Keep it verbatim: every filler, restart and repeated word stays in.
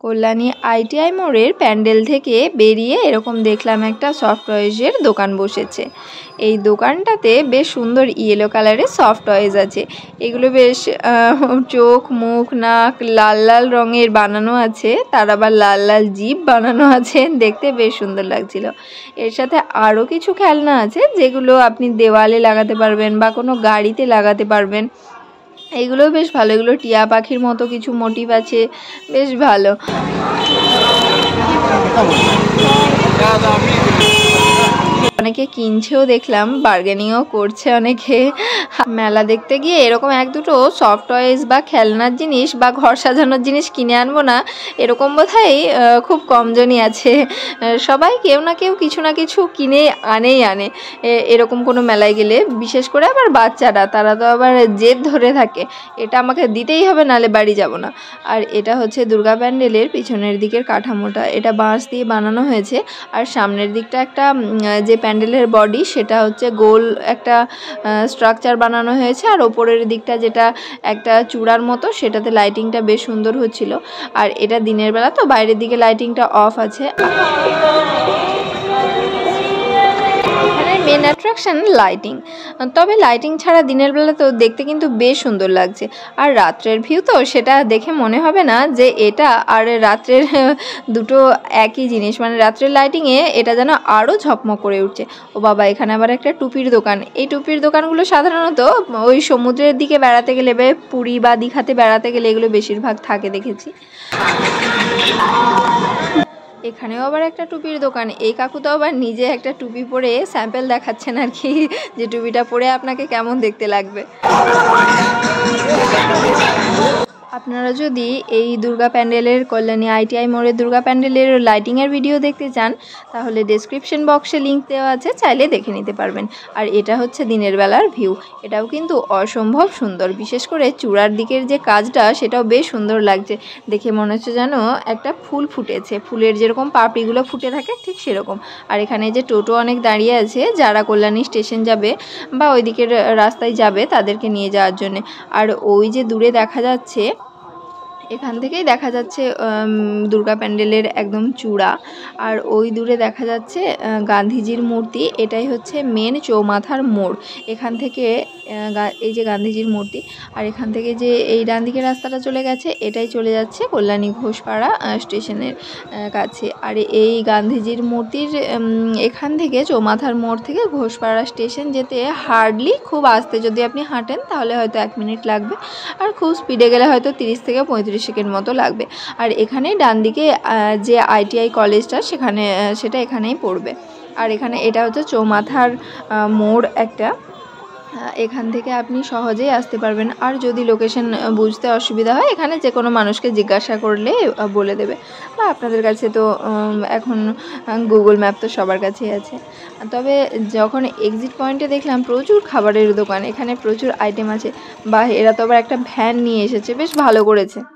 Kalyani ITI মোড়ের প্যান্ডেল থেকে বেরিয়ে এরকম দেখলাম একটা সফট টয়েজের দোকান বসেছে। এই দোকানটাতে বেশ সুন্দর ইয়েলো কালারের সফট টয়েজ আছে। এগুলো বেশ চোখ মুখ নাক লাল লাল রঙের বানানো আছে, তার আবার লাল লাল জিভ বানানো আছে, দেখতে বেশ সুন্দর লাগছিল। এর সাথে আরও কিছু খেলনা আছে যেগুলো আপনি দেওয়ালে লাগাতে পারবেন বা কোনো গাড়িতে লাগাতে পারবেন। এগুলো বেশ ভালো, এগুলো টিয়া পাখির মতো কিছু মোটিভ আছে, বেশ ভালো। অনেকে কিনছেও দেখলাম, বার্গেনিংও করছে অনেকে। মেলা দেখতে গিয়ে এরকম এক দুটো সফট টয়েস বা খেলনার জিনিস বা ঘর সাজানোর জিনিস কিনে আনবো না, এরকম বোধহয় খুব কমজনই আছে। সবাই কেউ না কেউ কিছু না কিছু কিনে আনেই আনে এরকম কোনো মেলায় গেলে। বিশেষ করে আবার বাচ্চারা, তারা তো আবার জেদ ধরে থাকে, এটা আমাকে দিতেই হবে নালে বাড়ি যাব না। আর এটা হচ্ছে দুর্গা প্যান্ডেলের পিছনের দিকের কাঠামোটা, এটা বাঁশ দিয়ে বানানো হয়েছে। আর সামনের দিকটা একটা যে প্যান্ডেলের বডি, সেটা হচ্ছে গোল একটা স্ট্রাকচার বানানো হয়েছে। আর ওপরের দিকটা যেটা একটা চূড়ার মতো, সেটাতে লাইটিংটা বেশ সুন্দর হচ্ছিল। আর এটা দিনের বেলা তো বাইরের দিকে লাইটিংটা অফ আছে। মেন অ্যাট্রাকশন লাইটিং, তবে লাইটিং ছাড়া দিনের বেলা তো দেখতে কিন্তু বেশ সুন্দর লাগছে। আর রাত্রের ভিউ তো সেটা দেখে মনে হবে না যে এটা আর রাত্রের দুটো একই জিনিস, মানে রাত্রের লাইটিংয়ে এটা যেন আরও ঝকমক করে উঠছে। ও বাবা, এখানে আবার একটা টুপির দোকান। এই টুপির দোকানগুলো সাধারণত ওই সমুদ্রের দিকে বেড়াতে গেলে, পুরী বা দীঘাতে বেড়াতে গেলে এগুলো বেশিরভাগ থাকে দেখেছি। এখানেও আবার একটা টুপির দোকান। এই কাকু তো আবার নিজে একটা টুপি পরে স্যাম্পল দেখাচ্ছেন আর কি, যে টুপিটা পরে আপনাকে কেমন দেখতে লাগবে। আপনারা যদি এই দুর্গা প্যান্ডেলের, কল্যাণী আইটিআই মোড়ের দুর্গা প্যান্ডেলের লাইটিংয়ের ভিডিও দেখতে চান, তাহলে ডেসক্রিপশন বক্সে লিঙ্ক দেওয়া আছে, চাইলে দেখে নিতে পারবেন। আর এটা হচ্ছে দিনের বেলার ভিউ, এটাও কিন্তু অসম্ভব সুন্দর। বিশেষ করে চূড়ার দিকের যে কাজটা, সেটাও বেশ সুন্দর লাগছে। দেখে মনে হচ্ছে যেন একটা ফুল ফুটেছে, ফুলের যেরকম পাপড়িগুলো ফুটে থাকে ঠিক সেরকম। আর এখানে যে টোটো অনেক দাঁড়িয়ে আছে, যারা কল্যাণী স্টেশন যাবে বা ওই দিকের রাস্তায় যাবে তাদেরকে নিয়ে যাওয়ার জন্যে। আর ওই যে দূরে দেখা যাচ্ছে, এখান থেকেই দেখা যাচ্ছে দুর্গা প্যান্ডেলের একদম চূড়া। আর ওই দূরে দেখা যাচ্ছে গান্ধীজির মূর্তি, এটাই হচ্ছে মেন চৌমাথার মোড়। এখান থেকে এই যে গান্ধীজির মূর্তি, আর এখান থেকে যে এই ডান দিকে রাস্তাটা চলে গেছে, এটাই চলে যাচ্ছে কল্যাণী ঘোষপাড়া স্টেশনের কাছে। আর এই গান্ধীজির মূর্তির এখান থেকে চৌমাথার মোড় থেকে ঘোষপাড়া স্টেশন যেতে হার্ডলি, খুব আস্তে যদি আপনি হাঁটেন তাহলে হয়তো এক মিনিট লাগবে, আর খুব স্পিডে গেলে হয়তো তিরিশ থেকে পঁয়ত্রিশ সেকেন্ড মতো লাগবে। আর এখানে ডান দিকে যে আইটিআই কলেজটা, সেখানে সেটা এখানেই পড়বে। আর এখানে এটা হচ্ছে চৌমাথার মোড় একটা, এখান থেকে আপনি সহজেই আসতে পারবেন। আর যদি লোকেশন বুঝতে অসুবিধা হয়, এখানে যে কোনো মানুষকে জিজ্ঞাসা করলে বলে দেবে, বা আপনাদের কাছে তো এখন গুগল ম্যাপ তো সবার কাছেই আছে। তবে যখন এক্সিট পয়েন্টে দেখলাম প্রচুর খাবারের দোকান, এখানে প্রচুর আইটেম আছে। বা এরা তো আবার একটা ভ্যান নিয়ে এসেছে, বেশ ভালো করেছে।